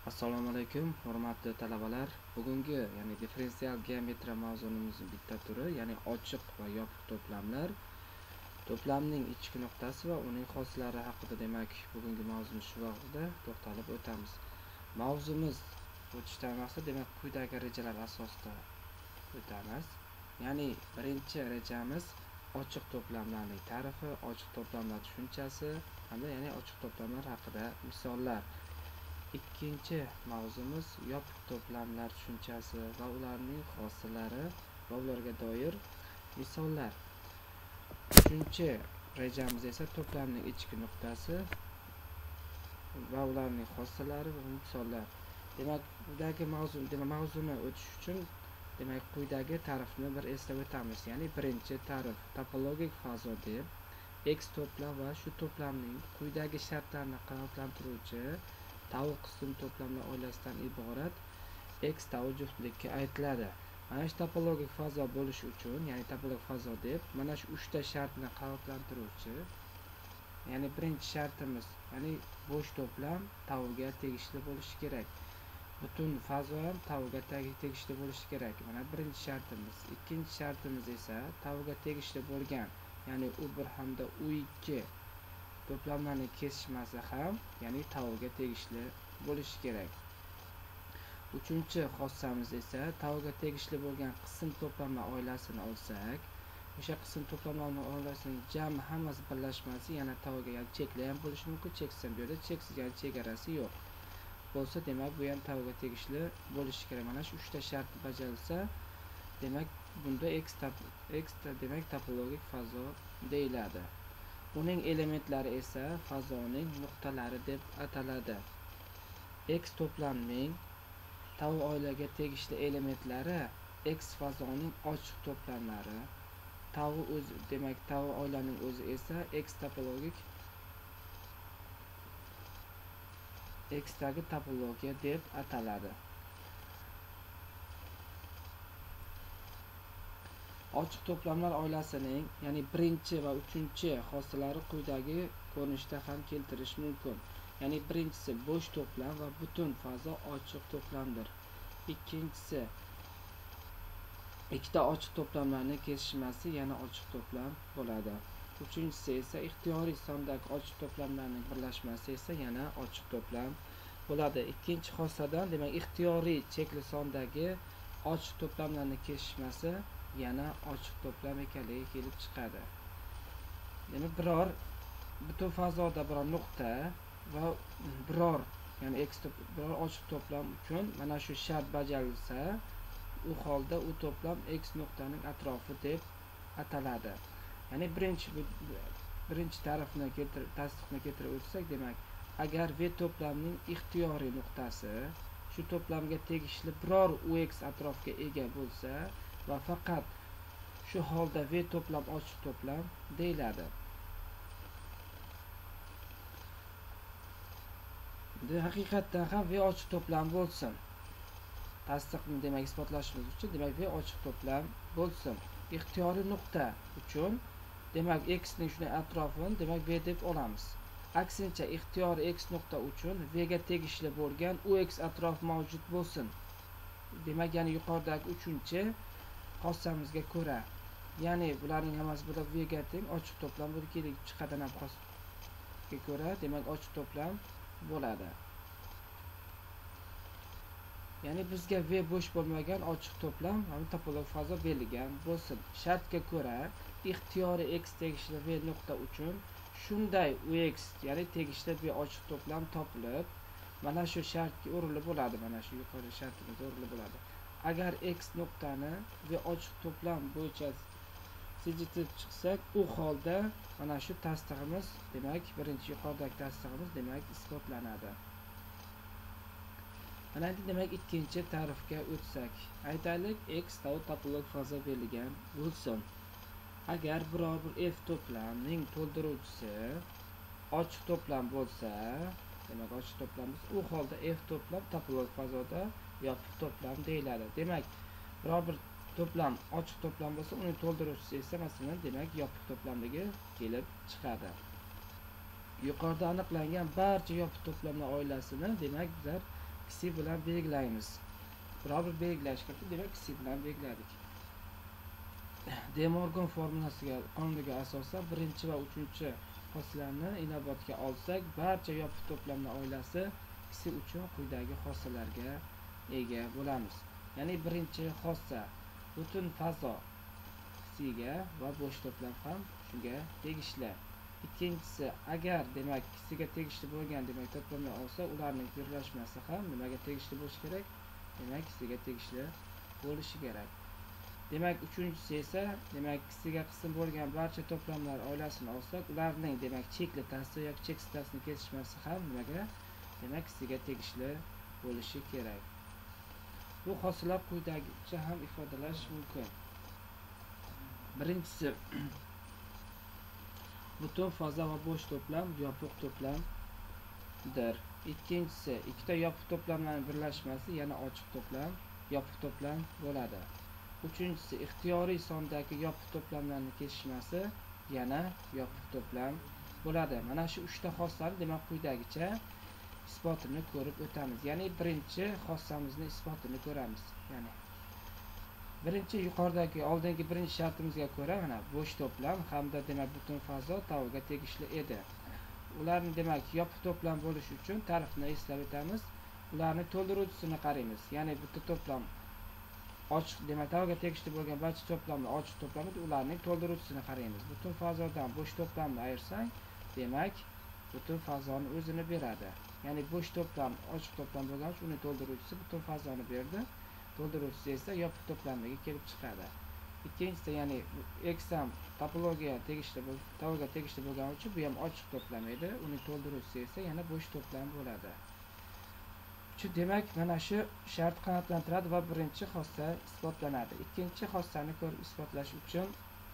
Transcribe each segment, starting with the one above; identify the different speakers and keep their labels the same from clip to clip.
Speaker 1: Assalomu alaykum, hurmatli talabalar. Bugungi, ya'ni differensial geometriya mavzunimizning bitta turi, ya'ni ochiq va yopiq to'plamlar. To'plamning ichki nuqtasi va uning xoslari haqida demak, bugungi mavzumiz shu vaqtida to'xtalib o'tamiz. Mavzumiz o'tishdan maqsad demak, quyidagi rejalar asosida o'tamiz. Ya'ni birinchi rejamiz ochiq to'plamlarning ta'rifi, ochiq to'plamlar tushunchasi hamda ya'ni ochiq to'plamlar haqida misollar. Ikkinchi mavzumiz yopiq to'plamlar tushunchasi va ularning xossalari va ularga doir misollar. Uchinchi rejamiz esa to'plamning ichki nuqtasi va ularning xossalari va misollar. Demak, buradagi mavzuni o'tish uchun demak quyidagi ta'rifni bir eslab o'tamiz. Ya'ni birinchi ta'rif topologik fazo deb x to'plam va shu to'plamning quyidagi shartlarni qanoatlantiruvchi tau qism to'plamlar oilasidan iborat x tau juftlikka aytiladi. Mana shu topologik fazo bo'lish uchun, ya'ni topologik fazo deb mana shu 3 ta shartni qanoatlantiruvchi, ya'ni birinchi shartimiz, ya'ni bo'sh to'plam tauga tegishli bo'lishi kerak. Butun fazo ham tauga tegishli bo'lishi kerak. Mana birinchi shartimiz. Ikkinchi shartimiz esa tauga tegishli bo'lgan, ya'ni u1 hamda u2 to'plamlarning kesishmasi ham, ya'ni tauga tegishli bo'lishi kerak. Uchinchi xossamiz esa tauga tegishli bo'lgan qism to'plamlar oilasini olsak, o'sha qism to'plamlarning oilasining jami hammasi birlashmasi yana tauga, ya'ni chekli ham bo'lishi mumkin, cheksiz ham bo'ladi, cheksiz ya'ni chegarasi yo'q bo'lsa, demak bu ham tauga tegishli bo'lishi kerak. Mana shu 3 ta shart bajarilsa, demak bunda x demak topologik fazo deyiladi. Uning elementlari esa fazoning nuqtalari deb ataladi. X to'plamning tau oilaga tegishli elementlari x fazoning ochiq to'plamlari. Tau o'zi, demak tau oilaning o'zi esa x topologik x dagi topologiya deb ataladi. Ochiq to'plamlar oilasining, ya'ni birinchi va uchinchi xossalari quyidagi ko'rinishda ham keltirish mumkin. Ya'ni birinchisi bo'sh to'plam va butun fazo ochiq to'plamdir. Ikkinchisi ikkita ochiq to'plamlarning kesishmasi yana ochiq to'plam bo'ladi. Uchinchisi esa ixtiyoriy sondagi ochiq to'plamlarning birlashmasi esa yana ochiq to'plam bo'ladi. Ikkinchi xossadan, demak ixtiyoriy chekli sondagi ochiq to'plamlarning kesishmasi yana ochiq to'plam ekanligi kelib chiqadi. Demak butun fazoda biror nuqta va biror, ya'ni biror ochiq to'plam uchun mana shu shart bajarilsa, u holda u to'plam x nuqtaning atrofi deb ataladi. Ya'ni birinchi ta'rifni tasdiqni keltirib o'tsak, demak agar v to'plamning ixtiyoriy nuqtasi shu to'plamga tegishli biror ux atrofiga ega bo'lsa va faqat shu holda v to'plam ochiq to'plam deyiladi. Haqiqatdan ham v ochiq to'plam bo'lsin. Tasdiqni demak isbotlashimiz uchun demak v ochiq to'plam bo'lsin. Ixtiyoriy nuqta uchun demak x ning shunday atrofini demak v deb olamiz. Aksincha ixtiyoriy x nuqta uchun v ga tegishli bo'lgan ux atrof mavjud bo'lsin. Demak, ya'ni yuqoridagi uchinchi xossamizga ko'ra, ya'ni bularning hammasi burada v ga teng ochiq to'plam bo'lib kelib chiqadi. Ham xosga ko'ra demak ochiq to'plam bo'ladi. Ya'ni bizga v bo'sh bo'lmagan ochiq to'plam ham topologik fazo berilgan bo'lsin. Shartga ko'ra ixtiyoriy x tegishli v nuqta uchun shunday ux, ya'ni tegishli v ochiq to'plam topilib, mana shu shartga o'rilib bo'ladi. Mana shu yuqori shartimiz o'rilib bo'ladi. Agar x nuqtani v ochiq to'plam bo'yicha siljitib chiqsak, u holda mana shu tasdig'imiz, demak birinchi yuqoridagi tasdig'imiz demak isbotlanadi. Mana endi demak ikkinchi ta'rifga o'tsak, aytaylik x tau topologik fazo berilgan bo'lsin. Agar biror bir f to'plamning to'ldiruvchisi ochiq to'plam bo'lsa, demak ochiq to'plamimiz, u holda f to'plam topologik fazoda yopiq to'plam deyiladi. Demak, biror bir to'plam ochiq to'plam bo'lsa, uning to'ldiruvchisi esa masalan demak yopiq to'plamligi kelib chiqadi. Yuqorida aniqlangan barcha yopiq to'plamlar oilasini demak bizlar xi bilan belgilaymiz. Biror bir belgilash kerak, demak xi bilan belgiladik. De Morgan formulasiga, qonuniga asosan birinchi va uchinchi xossalarni inobatga olsak, barcha yopiq to'plamlar oilasi xi uchun quyidagi xossalarga ega bo'lamiz. Ya'ni birinchi xossa butun fazo xiga va bo'sh to'plam ham shunga tegishli. Ikkinchisi, agar demak xiga tegishli bo'lgan demak to'plamlar olsa, ularning birlashmasi ham nimaga tegishli bo'lishi kerak? Demak xiga tegishli bo'lishi kerak. Demak uchinchisi esa demak xiga qism bo'lgan barcha to'plamlar oilasini olsak, ularning demak chekli ta'sir yoki cheksiz ta'sirni kesishmasi ham nimaga? Demak xiga tegishli bo'lishi kerak. Bu xossalar quyidagicha ham ifodalash mumkin. Birinchisi, butun fazo va bo'sh to'plam yopiq to'plamdir. Ikkinchisi, ikkita yopiq to'plamlarning birlashmasi yana ochiq to'plam, yopiq to'plam bo'ladi. Uchinchisi, ixtiyoriy sondagi yopiq to'plamlarning kesishmasi yana yopiq to'plam bo'ladi. Mana shu 3 ta xossani demak quyidagicha isbotini ko'rib o'tamiz. Ya'ni birinchi xossamizni isbotini ko'ramiz. Ya'ni birinchi yuqoridagi oldingi birinchi shartimizga ko'ra mana bo'sh to'plam hamda demak butun fazo tavga tegishli edi. Ularni demak yopiq to'plam bo'lishi uchun ta'rifni eslab o'tamiz. Ularni to'ldiruvchisini qaraymiz. Ya'ni bitta to'plam ochiq demak tavga tegishli bo'lgan barcha to'plamlar ochiq to'plam edi, ularning to'ldiruvchisini qaraymiz. Butun fazodan bo'sh to'plamni ayirsak, demak butun fazoni o'zini beradi. Ya'ni bo'sh to'plam ochiq to'plam bo'lgani uchun uning to'ldiruvchisi butun fazoni berdi. To'ldiruvchisi esa yopiq to'plamga kelib chiqadi. Ikkinchisi, ya'ni x ham topologiya tegishli tavga tegishli bo'lgani uchun bu ham ochiq to'plam edi. Uning to'ldiruvchisi esa yana bo'sh to'plam bo'ladi. Demak mana shu shart qanoatlantiradi va birinchi xossa isbotlanadi. Ikkinchi xossani ko'rib isbotlash uchun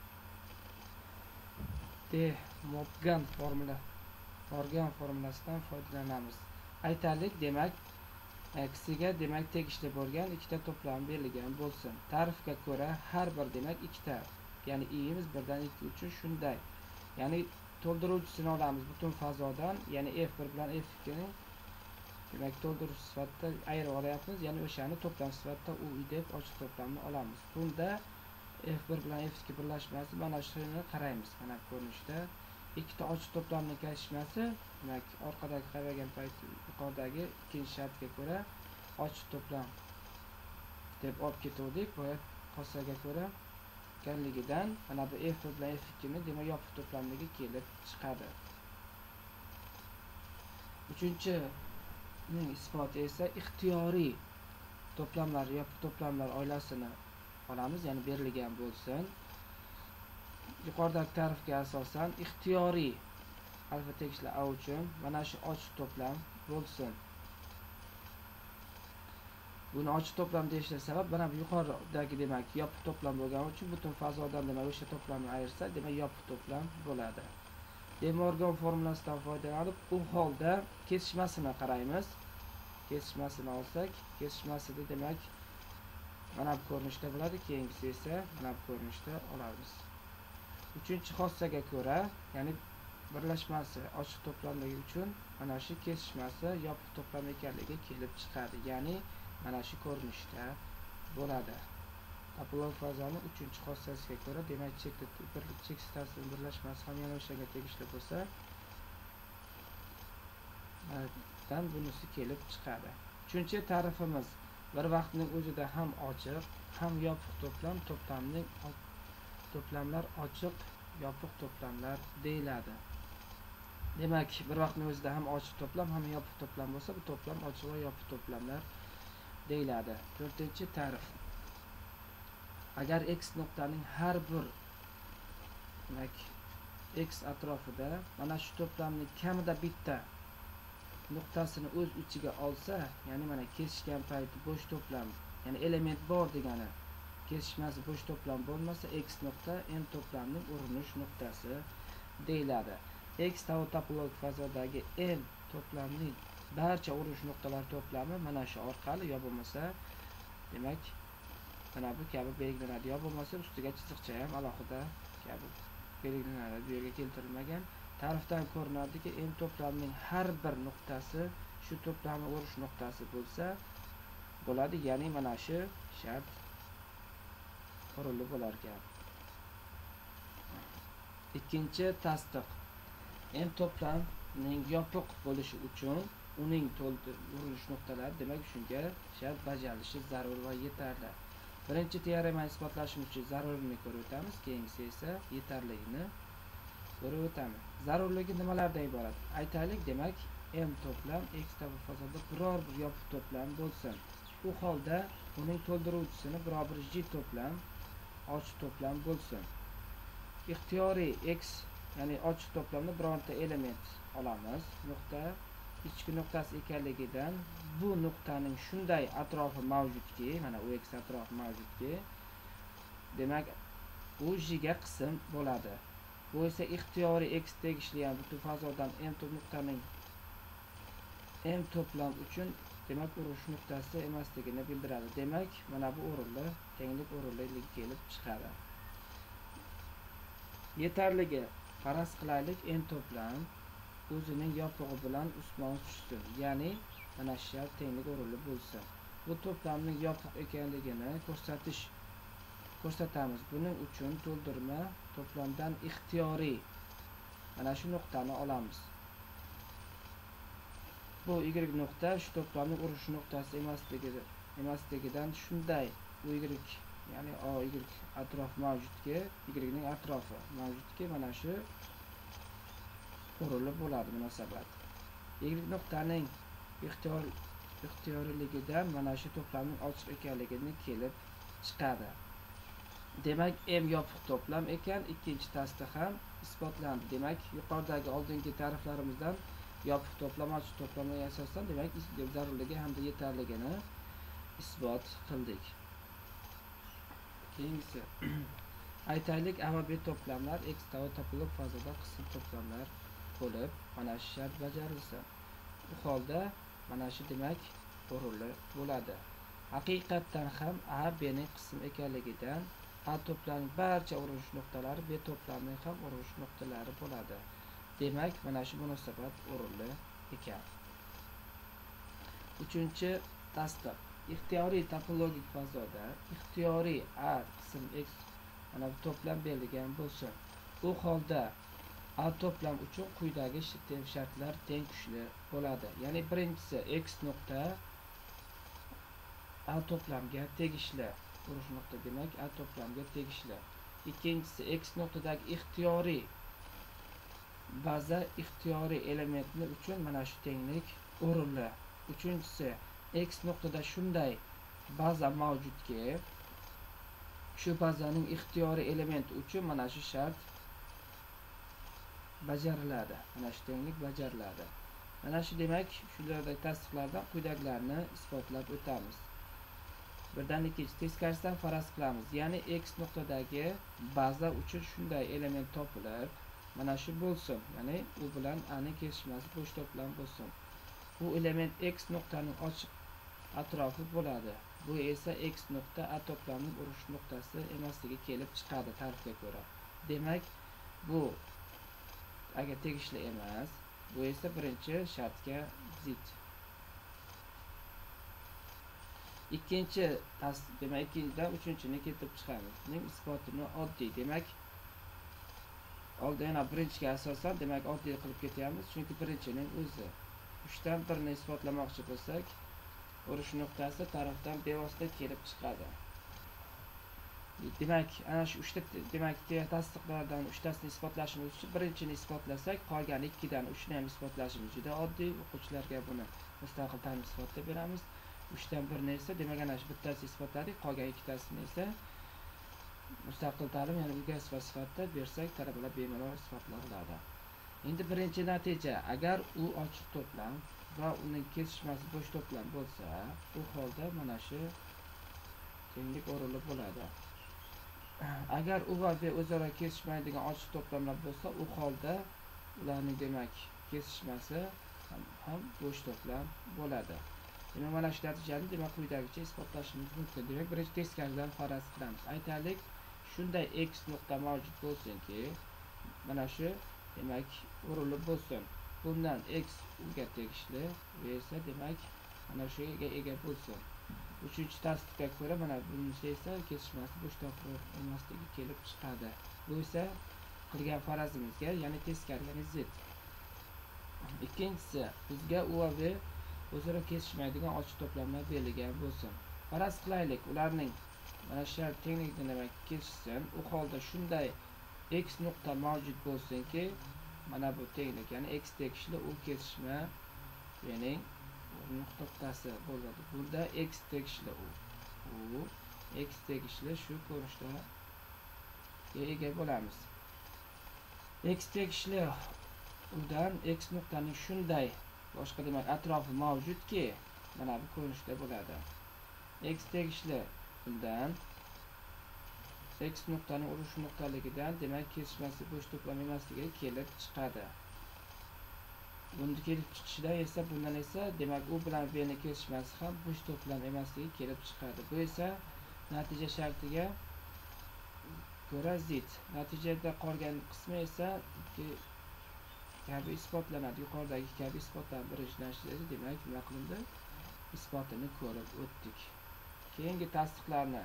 Speaker 1: De Morgan formulasidan foydalanamiz. Aytaylik, demak xiga demak tegishli bo'lgan ikkita to'plam berilgan bo'lsin. Ta'rifga ko'ra har bir demak ikkita, ya'ni i'imiz 1 dan 2 uchun shunday. Ya'ni to'ldiruvchisini olamiz butun fazodan, ya'ni f1 bilan f2 ni demak to'ldiruvchi sifatida ayirib olyapmiz. Ya'ni o'shani to'plam sifatida u deb ochiq to'plamni olamiz. Bunda f1 bilan f2 birlashmasi mana shuni qaraymiz. Mana ko'rinishda ikkita ochiq to'plamning kesishmasi demak orqadagi qaragan payt yuqoridagi ikkinchi shartga ko'ra ochiq to'plam deb olib ketdik. Bu xossaga ko'ra ekanligidan mana bu f1 bilan f2 ni demak yopiq to'plamga kelib chiqadi. Uchinchi isboti esa ixtiyoriy to'plamlar yopiq to'plamlar oilasini olamiz, ya'ni berilgan bo'lsin. Yuqoridagi ta'rifga asosan ixtiyoriy alfa tegishli a uchun mana shu ochiq to'plam bo'lsin. Buni ochiq to'plam deyishga sabab mana bu yuqoridagi demak yopiq to'plam bo'lgani uchun butun fazodan demak o'sha to'plamni ayirsa demak yopiq to'plam bo'ladi. De Morgan formulasidan foydalanib u holda kesishmasini qaraymiz. Kesishmasini olsak, kesishmasida demak mana bu ko'rinishda bo'ladi, keyingisi esa mana bu ko'rinishda olamiz. Uchinchi xossaga ko'ra, ya'ni birlashmasi ochiq to'plamligi uchun mana shu kesishmasi yopiq to'plam ekanligi kelib chiqadi. Ya'ni mana shu ko'rinishda bo'ladi. Topolog fazoning uchinchi xossasiga ko'ra demak cheksiz ta'sir birlashmasi ham yana o'shaga tegishli bo'lsa, dan bunisi kelib chiqadi. Uchinchi ta'rifimiz bir vaqtning o'zida ham ochiq, ham yopiq to'plamlar ochiq, yopiq to'plamlar deyiladi. Demak, bir vaqtning o'zida ham ochiq to'plam, ham yopiq to'plam bo'lsa, bu to'plam ochiq va yopiq to'plamlar deyiladi. To'rtinchi ta'rif. Agar x nuqtaning har bir demak x atrofida mana shu to'plamning kamida bitta nuqtasini o'z ichiga olsa, ya'ni mana kesishgan payti bo'sh to'plam, ya'ni element bor degani, kesishmasi bo'sh to'plam bo'lmasa, x nuqta m to'plamning urinish nuqtasi deyiladi. X topologik fazodagi m to'plamning barcha urinish nuqtalari to'plami mana shu orqali yo bo'lmasa demak mana bu kabi belgilanadi, yo bo'lmasa ustiga chiziqcha ham alohida kabi belgilanadi. Bu yerga keltirilmagan. Ta'rifdan ko'rinadiki, m to'plamining har bir nuqtasi shu to'plamni urish nuqtasi bo'lsa bo'ladi, ya'ni mana shu shart qurilib bo'lar ekan. Ikkinchi tasdiq. M to'plamning yopiq bo'lishi uchun uning urilish nuqtalari, demak shunga shart bajarilishi zarur va yetarli. Birinchi teoremani isbotlashimiz uchun zarurligini ko'rib o'tamiz, keyingisi esa yetarligini ko'rib o'tamiz. Zarurligi nimalardan iborat? Aytaylik, demak M to'plam X fazada biror bir yopiq to'plam bo'lsin. U holda uning to'ldiruvchisini biror bir J to'plam, ochiq to'plam bo'lsin. Ixtiyoriy X, ya'ni ochiq to'plamda bironta element olamiz. Nuqta ichki nuqtasi ekanligidan bu nuqtaning shunday atrofi mavjudki, mana u X atrofi mavjudki, demak u J ga qism bo'ladi. Bu esa ixtiyoriy X tegishli, ya'ni butun fazodan nuqtaning M to'plam uchun demak urish nuqtasi emasligini bildiradi. Demak, mana bu o'rinli tenglik o'rinliligi kelib chiqadi. Yetarligi, faraz qilaylik, M to'plam o'zining yopig'i bilan ustma-ust tushsin, ya'ni mana shu shart tenglik o'rinli bo'lsin. Bu to'plamning yopiq ekanligini ko'rsatamiz. Buning uchun to'ldirma to'plamdan ixtiyoriy mana shu nuqtani olamiz. Bu Y nuqta shu to'plamning urish nuqtasi emasligidan shunday u Y, ya'ni O Y atrof mavjudki, Y ning atrofi mavjudki, mana shu o'rinli bo'ladi munosabat. Y nuqtaning ixtiyoriyligidan mana shu to'plamning ochiq ekanligini kelib chiqadi. Demak, M yopiq to'plam ekan, ikkinchi tasdiq ham isbotlandi. Demak, yuqoridagi oldingi ta'riflarimizdan yopiq to'plam, ochiq to'plamga asosan demak zarurligi hamda yetarligini isbot qildik. Keyingisi aytaylik, A va B to'plamlar X topilib fazada qism to'plamlar bo'lib, mana shu shart bajarilsa, bu holda mana shu demak o'rinli bo'ladi. Haqiqatdan ham A B ning qism ekanligidan A to'plamning barcha urilish nuqtalari B to'plamning ham urilish nuqtalari bo'ladi. Demak, mana shu munosabat o'rinli ekan. Uchinchi tasdiq. Ixtiyoriy topologik fazoda ixtiyoriy A qism X mana bu to'plam berilgan bo'lsin. Bu holda A to'plam uchun quyidagi shartlar teng kuchli bo'ladi. Ya'ni birinchisi X nuqta A to'plamga tegishli. Urish nuqta demak A to'plamga tegishli. Ikkinchisi X nuqtadagi ixtiyoriy baza ixtiyoriy elementni uchun mana shu tenglik o'rinli. Uchinchisi X nuqtada shunday baza mavjudki, shu bazaning ixtiyoriy elementi uchun mana shu shart bajariladi. Mana shu tenglik bajariladi. Mana shu demak shulardagi tasdiqlardan quyidagilarni isbotlab o'tamiz. Birdan ikkinchi teskarisidan faraz qilamiz. Ya'ni X nuqtadagi baza uchun shunday element topilib, mana shu bo'lsin. Ya'ni u bilan A ning kesishmasi bo'sh to'plam bo'lsin. Bu element X nuqtaning ochiq atrofi bo'ladi. Bu esa X nuqta A to'plamning urish nuqtasi emasligi kelib chiqadi ta'rifga ko'ra. Demak, bu agar tegishli emas, bu esa birinchi shartga zid. Ikkinchi tasdiq, demak ikkinchidan uchinchini keltirib chiqamiz. Buning isbotini oddiy, demak oldin yana birinchiga asosan demak oddiy qilib ketyapmiz, chunki birinchining o'zi 3 dan 1 ni isbotlamoqchi bo'lsak, urish nuqtasi tarafdan bevosita kelib chiqadi. Demak, ana shu 3 ta demak tasdiqlardan 3 tasini isbotlashimiz uchun birinchini isbotlasak, qolgan 2 dan 3 ni ham isbotlashimiz juda oddiy. O'quvchilarga buni mustaqil ta'lim isbotlab beramiz. 3 dan 1 ni esa demak ana shu bittasini isbotladik, qolgan 2 tasini esa mustaqil ta'lim, ya'ni o'rganish sifatida bersak, talabalar bemalol isbotlab oladi. Endi birinchi natija, agar u ochiq to'plam va uning kesishmasi bo'sh to'plam bo'lsa, u holda mana shu tenglik o'rinli bo'ladi. Agar u va B o'zaro kesishmaydigan ochiq to'plamlar bo'lsa, u holda ularning demak kesishmasi ham bo'sh to'plam bo'ladi. Demak, mana shu natijani demak quyidagicha isbotlashimiz mumkin. Demak, birinchi testkaridan faraz qilamiz. Aytaylik, shunday X nuqta mavjud bo'lsinki, mana shu demak o'rinli bo'lsin. bundan x ga tegishli va esa demak mana shu ega bo'lsin. Uchinchi tasdiqqa ko'ra mana bunisi esa kesishmasi bo'sh topilib emasligi kelib chiqadi. Bu esa qilgan farazimizga, ya'ni teskari, ya'ni z. Ikkinchisi, bizga u va v o'zaro kesishmaydigan ochiq to'plamlar berilgan bo'lsin. Faraz qilaylik, ularning mana shu tenglikda demak kesishsin. U holda shunday x nuqta mavjud bo'lsinki, mana bu tenglik, ya'ni x tegishli u kesishma ya'ni nuqtasi bo'ladi. Burada x tegishli u x tegishli shu ko'rinishda ega bo'lamiz. X tegishli udan x nuqtaning shunday boshqa demak atrofi mavjudki, mana bu ko'rinishda bo'ladi. X tegishli undan x nuqtaning urush nuqtaligidan demak kesishmasi bo'sh to'plam emasligi kelib chiqadi. Bunda kelib chiqishida esa bundan esa demak u bilan v ning kesishmasi ham bo'sh to'plam emasligi kelib chiqadi. Bu esa natija shartiga ko'ra zid. Natijada qolgan qismi esa kabi isbotlanadi. Yuqoridagi kabi isbotlar birlashtirishda demak nima qilindi? Isbotini ko'rib o'tdik. Keyingi tasdiqlarni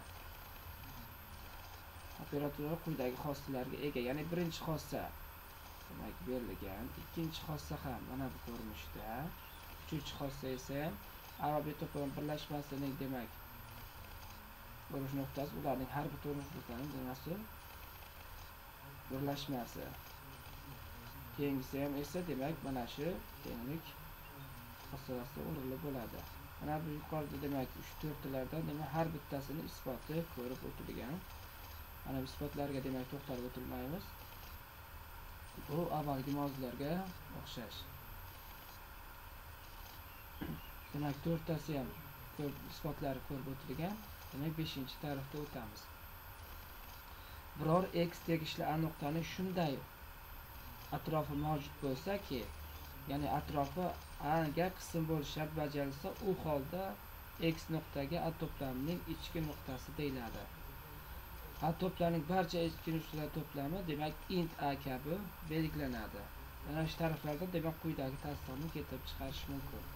Speaker 1: operatorlar quyidagi xossalarga ega, ya'ni birinchi xossa demak berilgan, ikkinchi xossa ham mana bu ko'rinishda, uchinchi xossa esa a va b to'plam birlashmasining demak bo'lish nuqtasi, ularning har bir bo'lish nuqtasining nimasi birlashmasi. Keyingisi ham esa demak mana shu tenglik xossalarida o'rinli bo'ladi. Mana bu yuqorida demak 3-4 talardan demak har bittasini isboti ko'rib o'tilgan. Mana bu isbotlarga demak to'xtalib o'tilmaymiz. Bu avvalgi mavzularga o'xshash. Demak 4tasi ham ko'p isbotlari ko'rib o'tilgan. Demak 5-tarafda o'tamiz. Biror x tegishli a nuqtaning shunday atrofi mavjud bo'lsa-ki, ya'ni atrofi a ga qism bo'lish shart bajarilsa, u holda x nuqtaga a to'plamining ichki nuqtasi deyiladi. A to'plamining barcha ichki nuqtalar to'plami demak int a kabi belgilanadi. Mana shu taraflarda demak quyidagi tasdiqni keltirib chiqarish mumkin.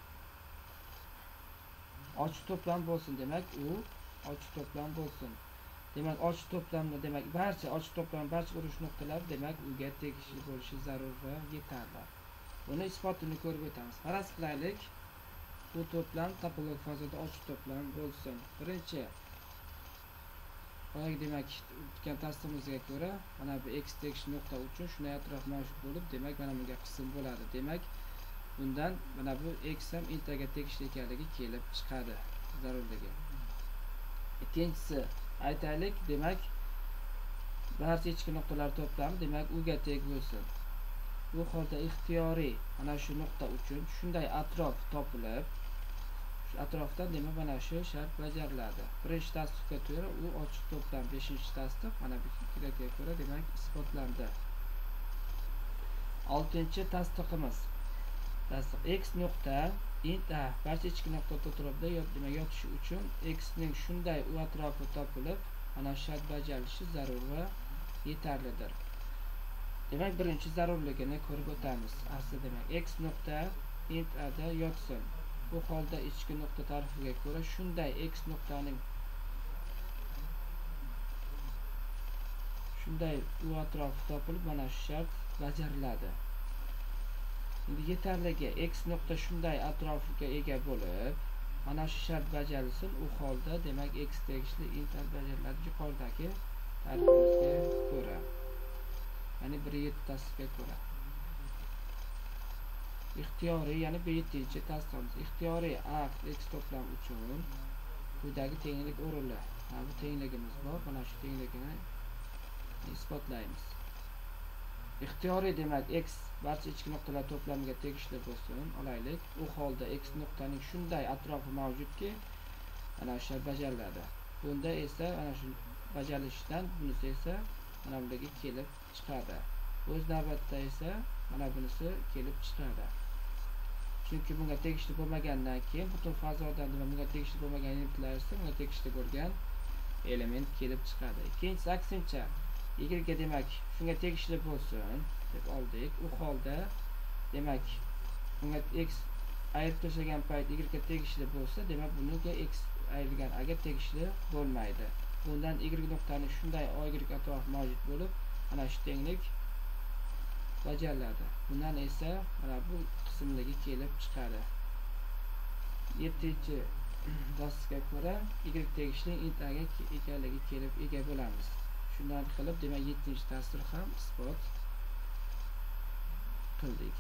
Speaker 1: Ochiq to'plam bo'lsin, demak u ochiq to'plam bo'lsin. Demak ochiq to'plamni demak barcha ochiq to'plam barcha urush nuqtalari demak uga tegishli bo'lishi zarur va yetarli. Buni isbotini ko'rib o'tamiz. Faraz qilaylik, bu to'plam topologik fazada ochiq to'plam bo'lsin. Birinchi boyagi demak o'tgan tasdig'imizga ko'ra mana bu x tegishli nuqta uchun shunday atrof mavjud bo'lib, demak mana bunga qism bo'ladi. Demak bundan mana bu x ham intaga tegishli ekanligi kelib chiqadi zarurligi. Ikkinchisi aytaylik, demak barcha ichki nuqtalar to'plami demak uga teng bo'lsin. Bu holda ixtiyoriy mana shu nuqta uchun shunday atrof topilib, shu atrofdan demak mana shu shart bajariladi. Birinchi tasdiqqa ko'ra u ochiq to'plam, 5-tasdiq mana bu ikkiga ko'ra demak isbotlandi. 6-tasdiqimiz. Tasdiq x nuqta int a barcha ichki nuqta atrofida demak yotishi uchun x ning shunday u atrofi topilib, mana shart bajarilishi zarur va yetarlidir. Demak birinchi zarurligini ko'rib o'tamiz. Asli demak x nuqta int a da yotsin. Bu holda ichki nuqta tarifiga ko'ra shunday x nuqtaning shunday u atrofi topilib, mana shu shart bajariladi. Endi yetarligi x nuqta shunday atrofiga ega bo'lib, mana shu shart bajarilsin, u holda demak x tegishli int a bajariladi yuqoridagi tarifimizga ko'ra. Ya'ni 1-7-tasdiqga ko'ra. Ixtiyoriy, ya'ni 7-tasdiqimiz. Ixtiyoriy a x to'plam uchun quyidagi tenglik o'rinli. Mana bu tengligimiz bor. Mana shu tengligini isbotlaymiz. Ixtiyoriy demak x barcha ichki nuqtalar to'plamiga tegishli bo'lsin, olaylik. U holda x nuqtaning shunday atrofi mavjudki, mana shu bajariladi. Bunda esa ana shu bajarilishidan bunisi esa mana bunga kelib chiqadi. O'z navbatda esa mana bunisi kelib chiqadi. Chunki bunga tegishli bo'lmagandan keyin butun fazodan bunga tegishli bo'lmagan elementlar esa bunga tegishli bo'lgan element kelib chiqadi. Ikkinchisi aksincha, y ga demak shunga tegishli bo'lsin deb oldik. U holda demak bunga x ayirib tashlagan payt y ga tegishli bo'lsa, demak bunga x ayrilgan a ga tegishli bo'lmaydi. Bundan y nuqtani shunday o y atrof mavjud bo'lib, mana shu tenglik bajariladi. Bundan esa mana bu qismligi kelib chiqadi. 7-chi dastiga ko'ra y tegishli int a ga ekanligi kelib ega bo'lamiz. Shundan qilib, demak 7-chi dastur ham isbot qildik.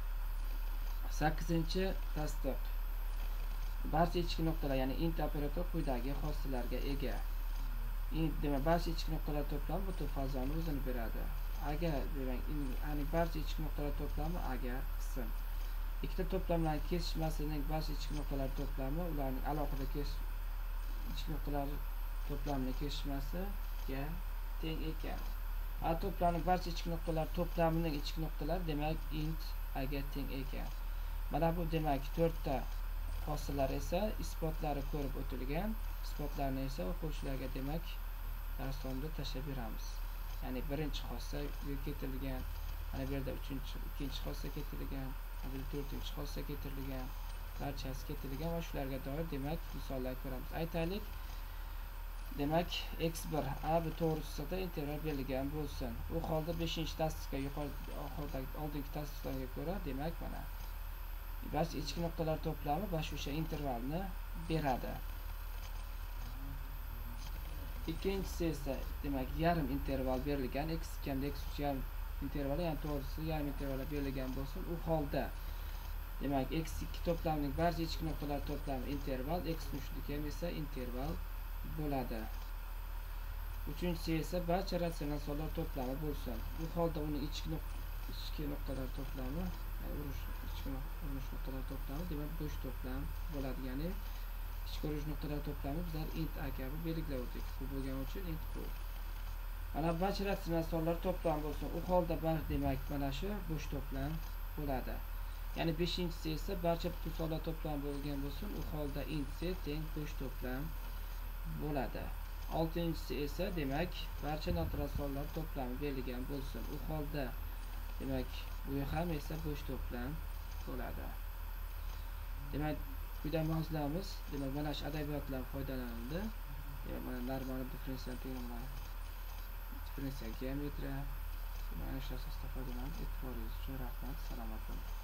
Speaker 1: 8-chi tasdiq. Barcha ichki nuqtalar, ya'ni int operator quyidagi xossalarga ega. Int demak barcha ichki nuqtalar to'plami butun fazoni o'zini beradi. Agar demak ya'ni barcha ichki nuqtalar to'plami aga qism. Ikkita to'plamlarning kesishmasining barcha ichki nuqtalar to'plami ularning alohida ichki nuqtalar to'plamining kesishmasiga teng ekan. A to'plamning barcha ichki nuqtalar to'plamining ichki nuqtalar demak int a ga teng ekan. Mana bu demak 4 ta xossalar esa isbotlari ko'rib o'tilgan. Isbotlarni esa o'quvchilarga demak darsda tashlab beramiz. Ya'ni birinchi xossa keltirilgan, mana bu yerda ikkinchi xossa keltirilgan, mana bu to'rtinchi xossa keltirilgan, barchasi keltirilgan va shularga doir demak misollar ko'ramiz. Aytaylik, demak x1 a bu to'g'risida integral berilgan bo'lsin. U holda 5-dasturga yuqoridagi oldingi dasturlarga ko'ra demak mana barcha ichki nuqtalar to'plami va o'sha intervalni beradi. Ikkinchisi esa demak yarim interval berilgan, x kamda x3 yarim intervali, ya'ni to'g'risi yarim intervalga berilgan bo'lsin. U holda demak x2 to'plamining barcha ichki nuqtalar to'plami interval, x3 esa interval bo'ladi. Uchinchisi esa barcha ratsional sonlar to'plami bo'lsin. Bu holda uning ichki nuqtalar to'plami, ichki nuqtalar to'plami demak bo'sh to'plam bo'ladi. Ya'ni ichki nuqtalar to'plami bizlar int a kabi belgiladik. Bu bo'lgani uchun int bu. Mana barcha ratsional sonlar to'plami bo'lsin. U holda demak mana shu bo'sh to'plam bo'ladi. Ya'ni 5-inchisi esa barcha butun sonlar to'plami bo'lgan bo'lsin. U holda int c teng bo'sh to'plam bo'ladi. 6-inchisi esa demak barcha natural sonlar to'plami berilgan bo'lsin. U holda demak bu ham esa bo'sh to'plam bo'ladi. Demak quyida mavzularimiz demak mana shu adabiyotlar foydalanildi. Demak mana normal differensial teoremlar, differensial geometriya mana shu asosda foydalanib, e'tiboringiz uchun rahmat. Salomat bo'ling.